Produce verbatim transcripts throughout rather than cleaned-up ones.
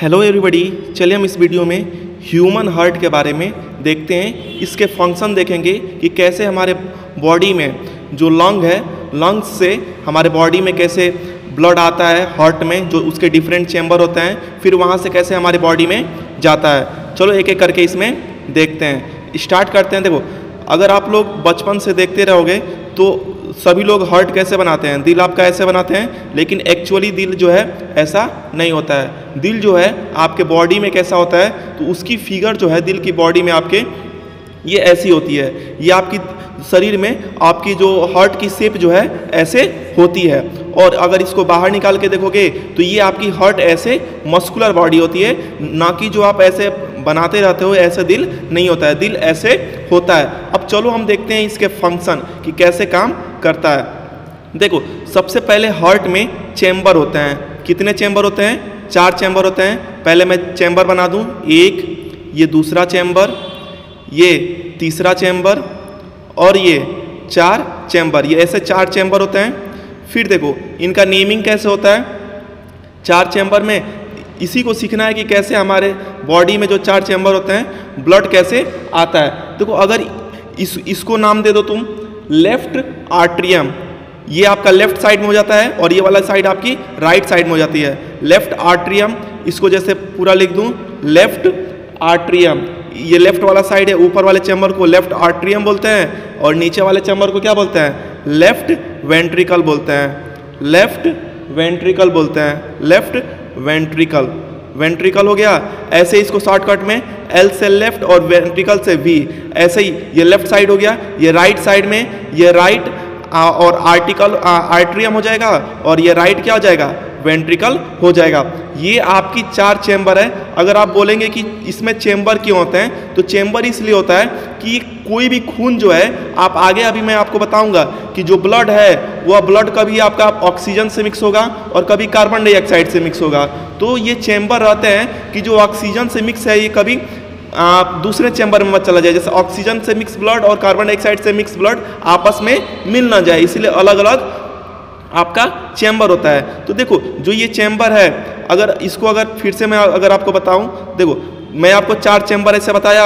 Hello everybody, चलिए हम इस वीडियो में ह्यूमन हार्ट के बारे में देखते हैं। इसके फंक्शन देखेंगे कि कैसे हमारे बॉडी में जो लंग है, लंग्स से हमारे बॉडी में कैसे ब्लड आता है हार्ट में, जो उसके डिफरेंट चैम्बर होते हैं, फिर वहाँ से कैसे हमारे बॉडी में जाता है। चलो एक एक करके इसमें देखते हैं। स्टार्ट करते हैं। देखो, अगर आप लोग बचपन से देखते रहोगे तो सभी लोग हार्ट कैसे बनाते हैं, दिल आपका ऐसे बनाते हैं, लेकिन एक्चुअली दिल जो है ऐसा नहीं होता है। दिल जो है आपके बॉडी में कैसा होता है, तो उसकी फिगर जो है दिल की बॉडी में आपके ये ऐसी होती है। ये आपकी शरीर में आपकी जो हार्ट की शेप जो है ऐसे होती है। और अगर इसको बाहर निकाल के देखोगे तो ये आपकी हार्ट ऐसे मस्कुलर बॉडी होती है, ना कि जो आप ऐसे बनाते रहते हो ऐसे दिल नहीं होता है, दिल ऐसे होता है। अब चलो हम देखते हैं इसके फंक्शन कि कैसे काम करता है। देखो, सबसे पहले हार्ट में चैम्बर होते हैं। कितने चैम्बर होते हैं? चार चैम्बर होते हैं। पहले मैं चैम्बर बना दूं, एक, ये दूसरा चैम्बर, ये तीसरा चैम्बर और ये चार चैम्बर। ये ऐसे चार चैम्बर होते हैं। फिर देखो इनका नेमिंग कैसे होता है। चार चैम्बर में इसी को सीखना है कि कैसे हमारे बॉडी में जो चार चैम्बर होते हैं ब्लड कैसे आता है। देखो, अगर इस इसको नाम दे दो तुम लेफ्ट आर्ट्रियम, ये आपका लेफ्ट साइड में हो जाता है और ये वाला साइड आपकी राइट साइड में हो जाती है। लेफ्ट आर्ट्रियम, इसको जैसे पूरा लिख दूं लेफ्ट आर्ट्रियम, ये लेफ्ट वाला साइड है, ऊपर वाले चैम्बर को लेफ्ट आर्ट्रियम बोलते हैं और नीचे वाले चैम्बर को क्या बोलते हैं? लेफ्ट वेंट्रिकल बोलते हैं। लेफ्ट वेंट्रिकल बोलते हैं। लेफ्ट वेंट्रिकल, वेंट्रिकल हो गया। ऐसे इसको शॉर्टकट में एल से लेफ्ट और वेंट्रिकल से वी, ऐसे ही ये लेफ्ट साइड हो गया। ये राइट साइड में ये राइट और आर्टिकल आर्ट्रियम हो जाएगा और ये राइट क्या हो जाएगा? वेंट्रिकल हो जाएगा। ये आपकी चार चैम्बर है। अगर आप बोलेंगे कि इसमें चैम्बर क्यों होते हैं, तो चैम्बर इसलिए होता है कि कोई भी खून जो है, आप आगे अभी मैं आपको बताऊंगा कि जो ब्लड है वह ब्लड कभी आपका ऑक्सीजन से मिक्स होगा और कभी कार्बन डाइऑक्साइड से मिक्स होगा। तो ये चैम्बर रहते हैं कि जो ऑक्सीजन से मिक्स है ये कभी आ, दूसरे चैम्बर में मत चला जाए। जैसे ऑक्सीजन से मिक्स ब्लड और कार्बन डाइऑक्साइड से मिक्स ब्लड आपस में मिल ना जाए, इसलिए अलग अलग आपका चैम्बर होता है। तो देखो, जो ये चैम्बर है, अगर इसको अगर फिर से मैं अगर आपको बताऊं, देखो मैं आपको चार चैम्बर ऐसे बताया।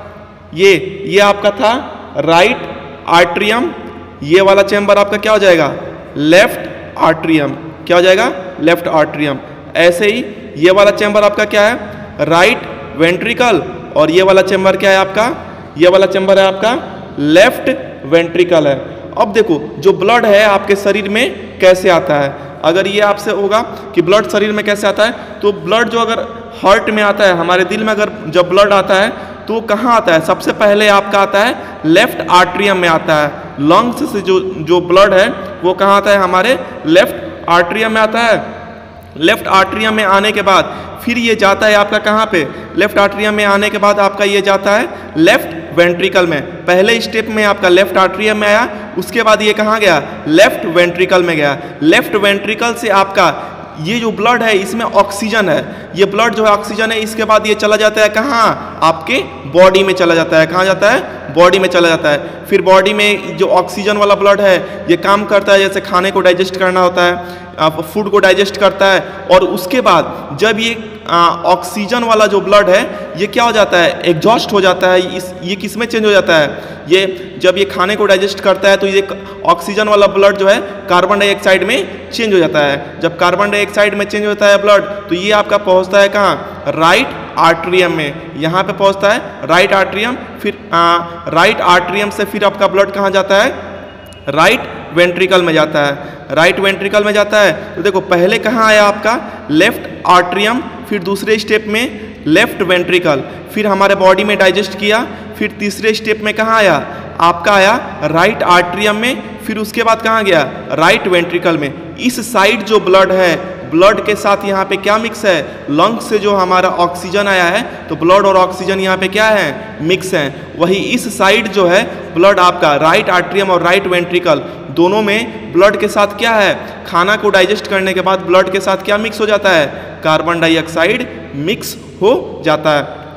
ये ये आपका था राइट आर्ट्रियम, ये वाला चैम्बर आपका क्या हो जाएगा? Left atrium. क्या हो जाएगा? Left atrium. ऐसे ही ये वाला चैम्बर आपका क्या है? Right ventricle. और ये वाला चैम्बर क्या है आपका? ये वाला चैम्बर है आपका लेफ्ट वेंट्रिकल है। अब देखो, जो ब्लड है आपके शरीर में कैसे आता है। अगर ये आपसे होगा कि ब्लड शरीर में कैसे आता है, तो ब्लड जो अगर हार्ट में आता है, हमारे दिल में अगर जब ब्लड आता है तो कहाँ आता है? सबसे पहले आपका आता है लेफ्ट आर्ट्रियम में आता है। लंग्स से जो जो ब्लड है वो कहाँ आता है? हमारे लेफ्ट आर्ट्रियम में आता है। लेफ्ट आर्ट्रियम में आने के बाद फिर ये जाता है आपका कहाँ पे? लेफ्ट आर्ट्रियम में आने के बाद आपका ये जाता है लेफ्ट वेंट्रिकल में। पहले स्टेप में आपका लेफ्ट आर्ट्रियम में आया, उसके बाद ये कहाँ गया? लेफ्ट वेंट्रिकल में गया। लेफ्ट वेंट्रिकल से आपका ये जो ब्लड है इसमें ऑक्सीजन है, ये ब्लड जो है ऑक्सीजन है, इसके बाद ये चला जाता है कहाँ? आपके बॉडी में चला जाता है। कहाँ जाता है? बॉडी में चला जाता है। फिर बॉडी में जो ऑक्सीजन वाला ब्लड है ये काम करता है, जैसे खाने को डाइजेस्ट करना होता है, फूड को डाइजेस्ट करता है। और उसके बाद जब ये ऑक्सीजन वाला जो ब्लड है ये क्या हो जाता है? एग्जॉस्ट हो जाता है। इस ये किस में चेंज हो जाता है? ये जब ये खाने को डाइजेस्ट करता है तो ये ऑक्सीजन वाला ब्लड जो है कार्बन डाइऑक्साइड में चेंज हो जाता है। जब कार्बन डाइऑक्साइड में चेंज होता है ब्लड, तो ये आपका पहुंचता है कहाँ? राइट आर्ट्रियम में। यहाँ पे पहुंचता है राइट आर्ट्रियम। फिर राइट आर्ट्रियम से फिर आपका ब्लड कहाँ जाता है? राइट वेंट्रिकल में जाता है। राइट वेंट्रिकल में जाता है तो देखो, पहले कहाँ आया आपका? लेफ्ट आर्ट्रियम, फिर दूसरे स्टेप में लेफ्ट वेंट्रिकल, फिर हमारे बॉडी में डाइजेस्ट किया। फिर तीसरे स्टेप में कहाँ आया? आपका आया राइट आर्ट्रियम में। फिर उसके बाद कहाँ गया? राइट वेंट्रिकल में। इस साइड जो ब्लड है, ब्लड के साथ यहाँ पे क्या मिक्स है? लंग्स से जो हमारा ऑक्सीजन आया है, तो ब्लड और ऑक्सीजन यहाँ पे क्या है? मिक्स है। वही इस साइड जो है ब्लड आपका राइट आर्ट्रियम और राइट वेंट्रिकल दोनों में ब्लड के साथ क्या है? खाना को डाइजेस्ट करने के बाद ब्लड के साथ क्या मिक्स हो जाता है? कार्बन डाइऑक्साइड मिक्स हो जाता है।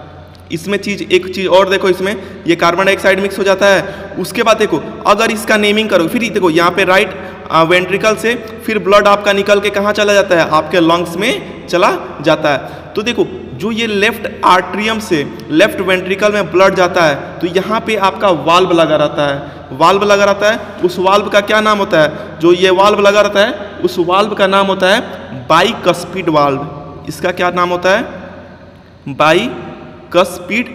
इसमें चीज़ एक चीज़ और देखो, इसमें ये कार्बन डाइऑक्साइड मिक्स हो जाता है। उसके बाद देखो अगर इसका नेमिंग करो, फिर देखो यहाँ पे राइट वेंट्रिकल से फिर ब्लड आपका निकल के कहाँ चला जाता है, आपके लंग्स में चला जाता है। तो देखो जो ये लेफ्ट आर्ट्रियम से लेफ्ट वेंट्रिकल में ब्लड जाता है तो यहाँ पे आपका वाल्व लगा रहता है, वाल्व लगा रहता है। उस वाल्व का क्या नाम होता है, जो ये वाल्व लगा रहता है उस वाल्व का नाम होता है बाइकस्पिड वाल्व। इसका क्या नाम होता है, बाइकस्पिड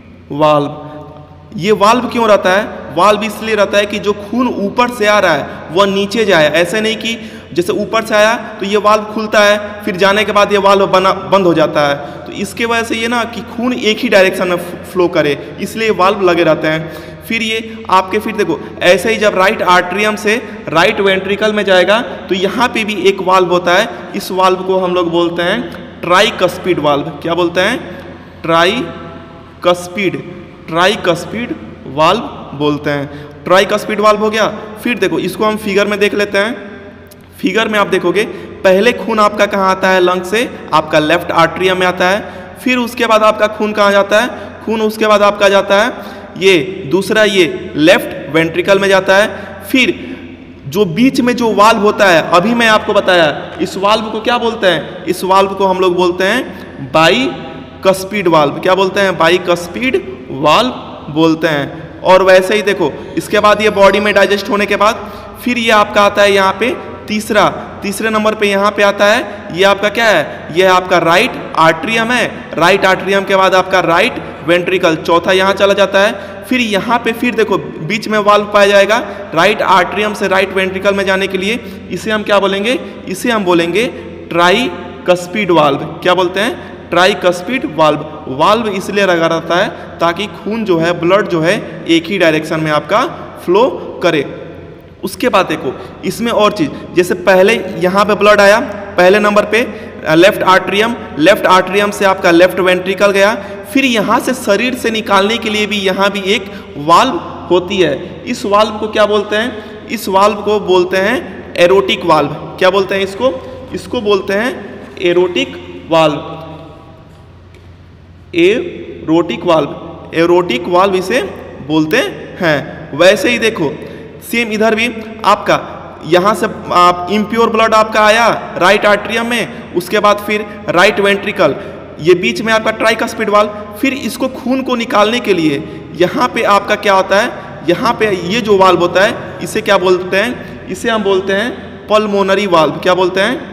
वाल्व। ये वाल्व क्यों रहता है, वाल्व इसलिए रहता है कि जो खून ऊपर से आ रहा है वह नीचे जाए। ऐसे नहीं कि जैसे ऊपर से आया तो ये वाल्व खुलता है, फिर जाने के बाद ये वाल्व बना बंद हो जाता है। तो इसके वजह से ये ना कि खून एक ही डायरेक्शन में फ्लो करे, इसलिए वाल्व लगे रहते हैं। फिर ये आपके फिर देखो ऐसे ही जब राइट आर्ट्रियम से राइट वेंट्रिकल में जाएगा तो यहाँ पे भी एक वाल्व होता है। इस वाल्व को हम लोग बोलते हैं ट्राइकस्पिड वाल्व। क्या बोलते हैं, ट्राइकस्पिड, ट्राइकस्पिड वाल्व बोलते हैं। ट्राइकस्पिड वाल्व हो गया। फिर देखो इसको हम फिगर में देख लेते हैं। फिगर में आप देखोगे पहले खून आपका कहाँ आता है, लंग से आपका लेफ्ट आर्ट्रियम में आता है। फिर उसके बाद आपका खून कहाँ जाता है, खून उसके बाद आपका जाता है ये दूसरा ये लेफ्ट वेंट्रिकल में जाता है। फिर जो बीच में जो वाल्व होता है, अभी मैं आपको बताया, इस वाल्व को क्या बोलते हैं, इस वाल्व को हम लोग बोलते हैं बाइकस्पिड वाल्व। क्या बोलते हैं, बाइकस्पिड वाल्व बोलते हैं। और वैसे ही देखो इसके बाद ये बॉडी में डाइजेस्ट होने के बाद फिर ये आपका आता है यहाँ पे तीसरा, तीसरे नंबर पे यहाँ पे आता है ये आपका क्या है, ये आपका राइट आर्ट्रियम है। राइट आर्ट्रियम के बाद आपका राइट वेंट्रिकल, चौथा यहाँ चला जाता है। फिर यहाँ पे फिर देखो बीच में वाल्व पाया जाएगा राइट आर्ट्रियम से राइट वेंट्रिकल में जाने के लिए। इसे हम क्या बोलेंगे, इसे हम बोलेंगे ट्राइकस्पिड वाल्व। क्या बोलते हैं, ट्राइकस्पिड वाल्व। वाल्व इसलिए लगा रहता है ताकि खून जो है, ब्लड जो है एक ही डायरेक्शन में आपका फ्लो करे। उसके बाद देखो इसमें और चीज़, जैसे पहले यहाँ पे ब्लड आया, पहले नंबर पे लेफ्ट आर्ट्रियम, लेफ्ट आर्ट्रियम से आपका लेफ्ट वेंट्रिकल गया। फिर यहाँ से शरीर से निकालने के लिए भी यहाँ भी एक वाल्व होती है। इस वाल्व को क्या बोलते हैं, इस वाल्व को बोलते हैं एरोटिक वाल्व। क्या बोलते हैं इसको, इसको बोलते हैं aortic valve. Aortic valve, aortic valve इसे बोलते हैं। वैसे ही देखो सेम इधर भी आपका यहाँ से आप इम्प्योर ब्लड आपका आया राइट आर्ट्रियम में, उसके बाद फिर राइट वेंट्रिकल, ये बीच में आपका ट्राइकस्पिड वाल्व। फिर इसको खून को निकालने के लिए यहाँ पे आपका क्या होता है, यहाँ पे ये जो वाल्व होता है इसे क्या बोलते हैं, इसे हम बोलते हैं पल्मोनरी वाल्व। क्या बोलते हैं,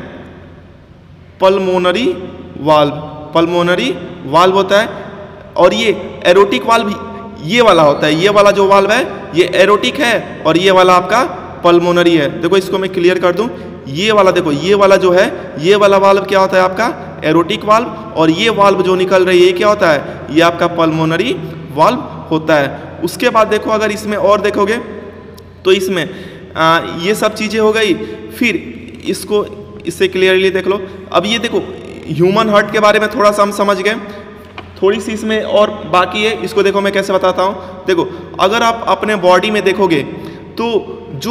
पल्मोनरी वाल्व, पल्मोनरी वाल्व होता है। और ये एरोटिक वाल्व ये वाला होता है, ये वाला जो वाल्व है ये एरोटिक है और ये वाला आपका पल्मोनरी है। देखो इसको मैं क्लियर कर दूं, ये वाला देखो, ये वाला जो है ये वाला वाल्व क्या होता है आपका एरोटिक वाल्व, और ये वाल्व जो निकल रही है ये क्या होता है, ये आपका पल्मोनरी वाल्व होता है। उसके बाद देखो अगर इसमें और देखोगे तो इसमें आ, ये सब चीज़ें हो गई। फिर इसको इससे क्लियरली देख लो। अब ये देखो ह्यूमन हार्ट के बारे में थोड़ा सा हम समझ गए, थोड़ी सी इसमें और बाकी है, इसको देखो मैं कैसे बताता हूँ। देखो अगर आप अपने बॉडी में देखोगे तो जो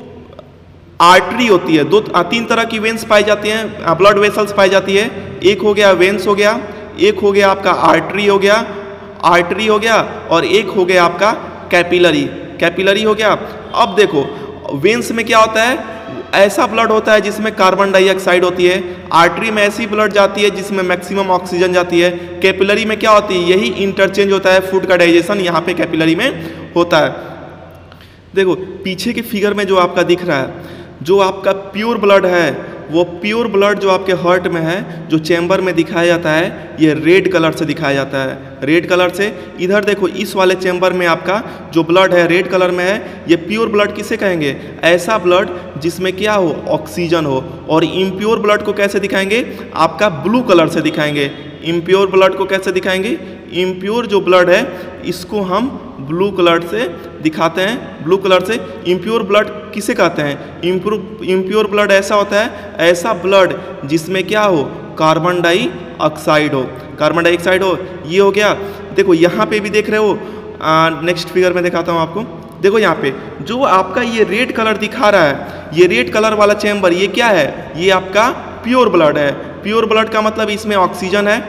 आर्टरी होती है, दो तीन तरह की वेन्स पाई जाती हैं, ब्लड वेसल्स पाई जाती है। एक हो गया वेन्स हो गया, एक हो गया आपका आर्टरी हो गया, आर्टरी हो गया, और एक हो गया आपका कैपिलरी, कैपिलरी हो गया। अब देखो वेन्स में क्या होता है, ऐसा ब्लड होता है जिसमें कार्बन डाइऑक्साइड होती है। आर्टरी में ऐसी ब्लड जाती है जिसमें मैक्सिमम ऑक्सीजन जाती है। कैपिलरी में क्या होती है, यही इंटरचेंज होता है, फूड का डाइजेशन यहाँ पे कैपिलरी में होता है। देखो पीछे के फिगर में जो आपका दिख रहा है, जो आपका प्योर ब्लड है, वो प्योर ब्लड जो आपके हार्ट में है, जो चैम्बर में दिखाया जाता है, ये रेड कलर से दिखाया जाता है, रेड कलर से। इधर देखो इस वाले चैम्बर में आपका जो ब्लड है रेड कलर में है, ये प्योर ब्लड किसे कहेंगे, ऐसा ब्लड जिसमें क्या हो, ऑक्सीजन हो। और इम्प्योर ब्लड को कैसे दिखाएंगे, आपका ब्लू कलर से दिखाएंगे। इम्प्योर ब्लड को कैसे दिखाएंगे, इम्प्योर जो ब्लड है इसको हम ब्लू कलर से दिखाते हैं, ब्लू कलर से। इम्प्योर ब्लड किसे कहते हैं, इम्प्योर इम्प्योर ब्लड ऐसा होता है, ऐसा ब्लड जिसमें क्या हो, कार्बन डाइऑक्साइड हो, कार्बन डाइऑक्साइड हो। ये हो गया। देखो यहाँ पे भी देख रहे हो, नेक्स्ट फिगर में दिखाता हूँ आपको। देखो यहाँ पे जो आपका ये रेड कलर दिखा रहा है, ये रेड कलर वाला चैम्बर, ये क्या है, ये आपका प्योर ब्लड है। प्योर ब्लड का मतलब इसमें ऑक्सीजन है।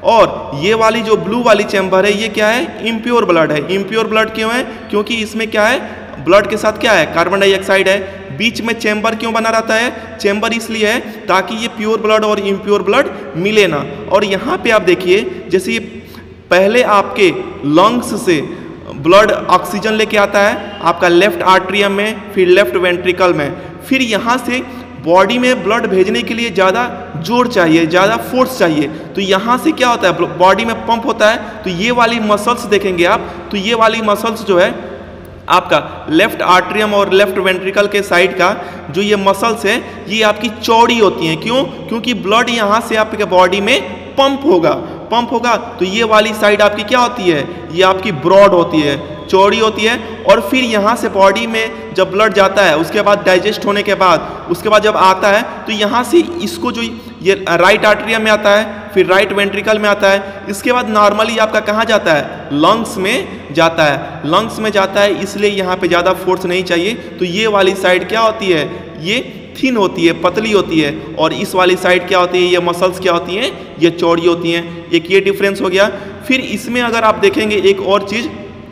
और ये वाली जो ब्लू वाली चैम्बर है ये क्या है, इम्प्योर ब्लड है। इम्प्योर ब्लड क्यों है, क्योंकि इसमें क्या है, ब्लड के साथ क्या है, कार्बन डाइऑक्साइड है। बीच में चैम्बर क्यों बना रहता है, चैम्बर इसलिए है ताकि ये प्योर ब्लड और इम्प्योर ब्लड मिले ना। और यहाँ पे आप देखिए जैसे ये पहले आपके लंग्स से ब्लड ऑक्सीजन लेके आता है आपका लेफ्ट आर्ट्रियम में, फिर लेफ्ट वेंट्रिकल में, फिर यहाँ से बॉडी में ब्लड भेजने के लिए ज़्यादा जोर चाहिए, ज़्यादा फोर्स चाहिए। तो यहाँ से क्या होता है, बॉडी में पंप होता है। तो ये वाली मसल्स देखेंगे आप, तो ये वाली मसल्स जो है आपका लेफ्ट आर्ट्रियम और लेफ्ट वेंट्रिकल के साइड का जो ये मसल्स है ये आपकी चौड़ी होती हैं। क्यों, क्योंकि ब्लड यहाँ से आपके बॉडी में पंप होगा, पंप होगा तो ये वाली साइड आपकी क्या होती है, ये आपकी ब्रॉड होती है, चौड़ी होती है। और फिर यहाँ से बॉडी में जब ब्लड जाता है उसके बाद डाइजेस्ट होने के बाद उसके बाद जब आता है तो यहाँ से इसको जो ये राइट आर्ट्रियम में आता है, फिर राइट वेंट्रिकल में आता है, इसके बाद नॉर्मली आपका कहाँ जाता है, लंग्स में जाता है। लंग्स में जाता है इसलिए यहाँ पे ज़्यादा फोर्स नहीं चाहिए। तो ये वाली साइड क्या होती है, ये थिन होती है, पतली होती है। और इस वाली साइड क्या होती है, ये मसल्स क्या होती हैं, ये चौड़ी होती हैं। एक ये डिफरेंस हो गया। फिर इसमें अगर आप देखेंगे एक और चीज़,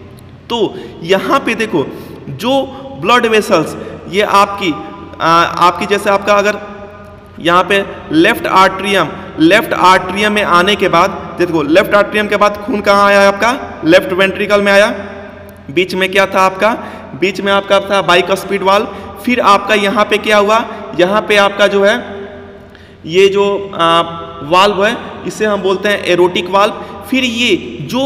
तो यहाँ पे देखो जो ब्लड वेसल्स ये आपकी आ, आपकी जैसे आपका अगर यहाँ पे लेफ्ट आर्ट्रियम लेफ्ट आर्ट्रियम में आने के बाद देखो, लेफ्ट आर्ट्रियम के बाद खून कहाँ आया आपका, लेफ्ट वेंट्रिकल में आया। बीच में क्या था आपका, बीच में आपका था बाइकस्पिड वाल्व। फिर आपका यहाँ पे क्या हुआ, यहाँ पे आपका जो है ये जो आ, वाल्व है इसे हम बोलते हैं एरोटिक वाल्व। फिर ये जो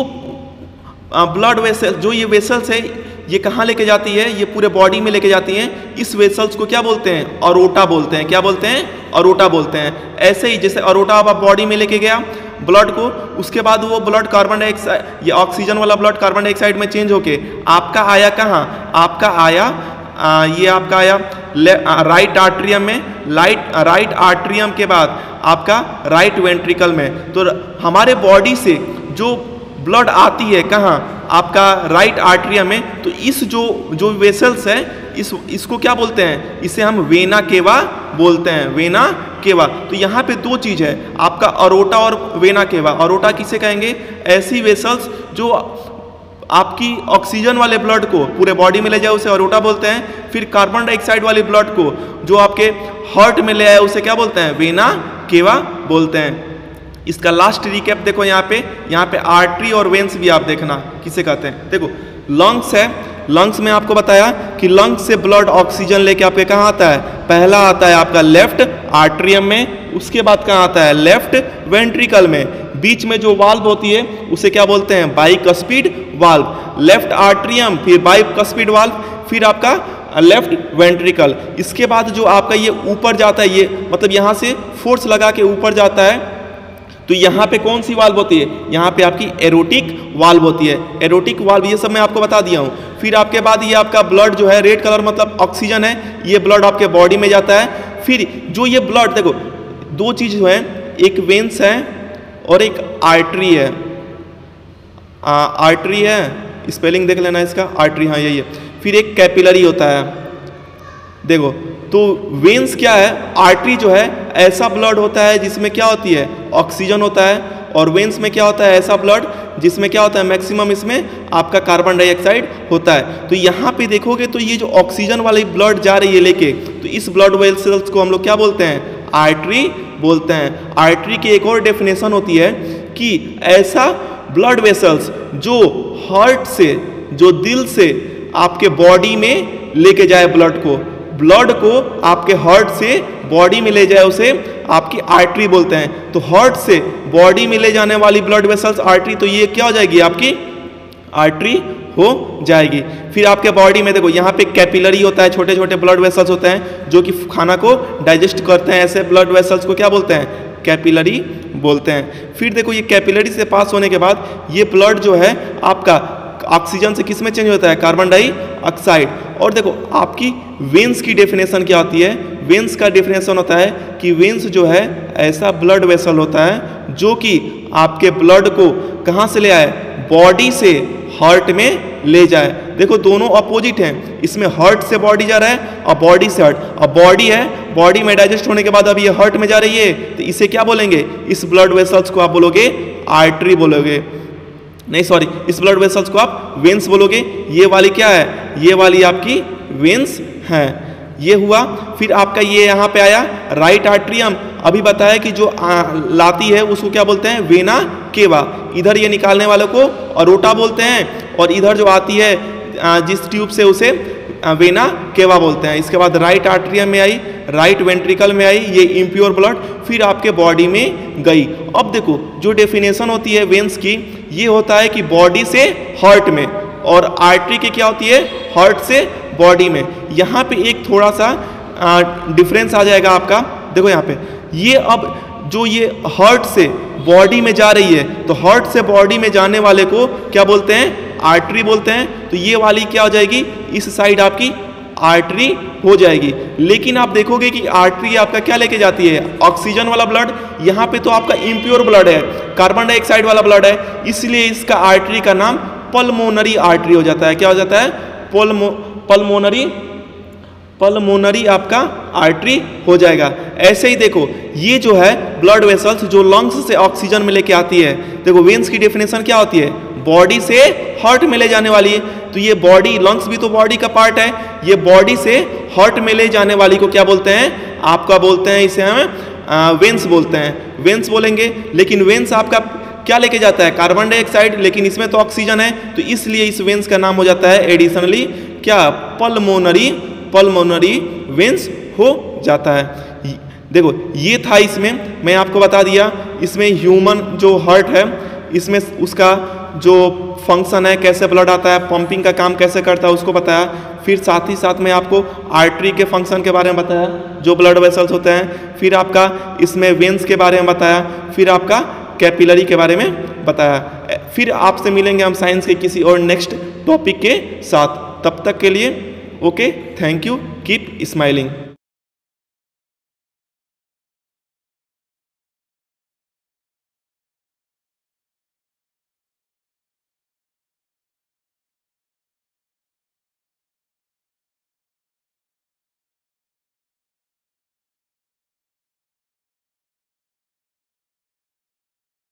ब्लड वेसल जो ये वेसल्स है ये कहाँ लेके जाती है, ये पूरे बॉडी में लेके जाती हैं। इस वेसल्स को क्या बोलते हैं, अरोटा बोलते हैं। क्या बोलते हैं, अरोटा बोलते हैं। ऐसे ही जैसे अरोटा आप बॉडी में लेके गया ब्लड को, उसके बाद वो ब्लड कार्बन डाइऑक्साइड, ये ऑक्सीजन वाला ब्लड कार्बन डाइऑक्साइड में चेंज होके आपका आया कहाँ, आपका आया आ, ये आपका आया राइट आर्ट्रियम में। लाइट राइट आर्ट्रियम के बाद आपका राइट वेंट्रिकल में। तो हमारे बॉडी से जो ब्लड आती है कहाँ, आपका राइट आर्ट्रियम में। तो इस जो जो वेसल्स है इस इसको क्या बोलते हैं, इसे हम वेना केवा बोलते हैं, वेना केवा। तो यहाँ पे दो चीज़ है आपका, अरोटा और वेना केवा। अरोटा किसे कहेंगे, ऐसी वेसल्स जो आपकी ऑक्सीजन वाले ब्लड को पूरे बॉडी में ले जाए उसे अरोटा बोलते हैं। फिर कार्बन डाइऑक्साइड वाले ब्लड को जो आपके हार्ट में ले आए उसे क्या बोलते हैं, वेना केवा बोलते हैं। इसका लास्ट रिकैप देखो, यहाँ पे यहाँ पे आर्टरी और वेंस भी आप देखना किसे कहते हैं। देखो लंग्स है, लंग्स में आपको बताया कि लंग्स से ब्लड ऑक्सीजन लेके आपके कहाँ आता है, पहला आता है आपका लेफ्ट आर्ट्रियम में, उसके बाद कहाँ आता है, लेफ्ट वेंट्रिकल में। बीच में जो वाल्व होती है उसे क्या बोलते हैं, बाइकस्पिड वाल्व। लेफ्ट आर्ट्रियम, फिर बाइकस्पिड वाल्व, फिर आपका लेफ्ट वेंट्रिकल। इसके बाद जो आपका ये ऊपर जाता है, ये मतलब यहाँ से फोर्स लगा के ऊपर जाता है, तो यहाँ पे कौन सी वाल्व होती है, यहाँ पे आपकी एरोटिक वाल्व होती है। एरोटिक वाल्व ये सब मैं आपको बता दिया हूँ। फिर आपके बाद ये आपका ब्लड जो है रेड कलर मतलब ऑक्सीजन है, ये ब्लड आपके बॉडी में जाता है। फिर जो ये ब्लड देखो दो चीज़ जो है, एक वेंस है और एक आर्टरी है। आर्टरी है, स्पेलिंग देख लेना इसका, आर्टरी, हाँ यही है। फिर एक कैपिलरी होता है। देखो तो वेंस क्या है, आर्टरी जो है ऐसा ब्लड होता है जिसमें क्या होती है, ऑक्सीजन होता है। और वेंस में क्या होता है, ऐसा ब्लड जिसमें क्या होता है, मैक्सिमम इसमें आपका कार्बन डाइऑक्साइड होता है। तो यहाँ पे देखोगे तो ये जो ऑक्सीजन वाली ब्लड जा रही है लेके, तो इस ब्लड वेसल्स को हम लोग क्या बोलते हैं, आर्टरी बोलते हैं। आर्टरी की एक और डेफिनेशन होती है कि ऐसा ब्लड वेसल्स जो हार्ट से, जो दिल से आपके बॉडी में लेके जाए ब्लड को, ब्लड को आपके हार्ट से बॉडी में ले जाए उसे आपकी आर्टरी बोलते हैं। तो हार्ट से बॉडी में ले जाने वाली ब्लड वेसल्स आर्टरी, तो ये क्या हो जाएगी, आपकी आर्टरी हो जाएगी। फिर आपके बॉडी में देखो यहाँ पे कैपिलरी होता है, छोटे छोटे ब्लड वेसल्स होते हैं जो कि खाना को डाइजेस्ट करते हैं। ऐसे ब्लड वेसल्स को क्या बोलते हैं, कैपिलरी बोलते हैं। फिर देखो ये कैपिलरी से पास होने के बाद ये ब्लड जो है आपका ऑक्सीजन से किस में चेंज होता है, कार्बन डाइऑक्साइड। और देखो आपकी वेंस की डेफिनेशन क्या होती है, वेंस का डेफिनेशन होता है कि वेंस जो है ऐसा ब्लड वेसल होता है जो कि आपके ब्लड को कहाँ से ले आए, बॉडी से हार्ट में ले जाए। देखो दोनों अपोजिट हैं, इसमें हार्ट से बॉडी जा रहा है और बॉडी से हार्ट। अब बॉडी है, बॉडी में डाइजेस्ट होने के बाद अब ये हार्ट में जा रही है, तो इसे क्या बोलेंगे? इस ब्लड वेसल्स को आप बोलोगे आर्टरी बोलोगे, नहीं सॉरी, इस ब्लड वेसल्स को आप वेन्स बोलोगे। ये वाली क्या है? ये वाली आपकी वेन्स है। ये हुआ। फिर आपका ये यहाँ पे आया राइट आर्ट्रियम। अभी बताया कि जो आ, लाती है उसको क्या बोलते हैं? Vena cava. इधर ये निकालने वाले को अरोटा बोलते हैं, और इधर जो आती है आ, जिस ट्यूब से उसे आ, वेना केवा बोलते हैं। इसके बाद राइट आर्ट्रियम में आई, राइट वेंट्रिकल में आई, ये इम्प्योर ब्लड फिर आपके बॉडी में गई। अब देखो जो डेफिनेशन होती है वेन्स की, ये होता है कि बॉडी से हार्ट में, और आर्टरी की क्या होती है? हार्ट से बॉडी में। यहाँ पे एक थोड़ा सा डिफरेंस आ जाएगा आपका। देखो यहाँ पे ये अब जो ये हार्ट से बॉडी में जा रही है, तो हार्ट से बॉडी में जाने वाले को क्या बोलते हैं? आर्टरी बोलते हैं। तो ये वाली क्या हो जाएगी? इस साइड आपकी आर्टरी हो जाएगी। लेकिन आप देखोगे कि आर्टरी आपका क्या लेके जाती है? ऑक्सीजन वाला ब्लड। यहाँ पे तो आपका इम्प्योर ब्लड है, कार्बन डाइऑक्साइड वाला ब्लड है, इसलिए इसका आर्टरी का नाम पल्मोनरी आर्टरी हो जाता है। क्या हो जाता है? पल्मो पल्मोनरी पल्मोनरी आपका आर्टरी हो जाएगा। ऐसे ही देखो ये जो है ब्लड वेसल्स जो लंग्स से ऑक्सीजन में लेके आती है, देखो वेन्स की डेफिनेशन क्या होती है? बॉडी से हार्ट में ले जाने वाली है। तो ये बॉडी, लंग्स भी तो बॉडी का पार्ट है, ये बॉडी से हार्ट में ले जाने वाली को क्या बोलते हैं? आपका बोलते हैं इसे हम वेन्स बोलते हैं, वेन्स बोलेंगे। लेकिन वेन्स आपका क्या लेके जाता है? कार्बन डाइऑक्साइड, लेकिन इसमें तो ऑक्सीजन है, तो इसलिए इस वेन्स का नाम हो जाता है एडिशनली क्या? पल्मोनरी पल्मोनरी वेन्स हो जाता है। देखो ये था, इसमें मैं आपको बता दिया, इसमें ह्यूमन जो हार्ट है इसमें उसका जो फंक्शन है, कैसे ब्लड आता है, पंपिंग का काम कैसे करता है उसको बताया। फिर साथ ही साथ में आपको आर्टरी के फंक्शन के बारे में बताया, जो ब्लड वेसल्स होते हैं। फिर आपका इसमें वेन्स के बारे में बताया, फिर आपका कैपिलरी के बारे में बताया। फिर आपसे मिलेंगे हम साइंस के किसी और नेक्स्ट टॉपिक के साथ। तब तक के लिए okay, thank you, keep smiling.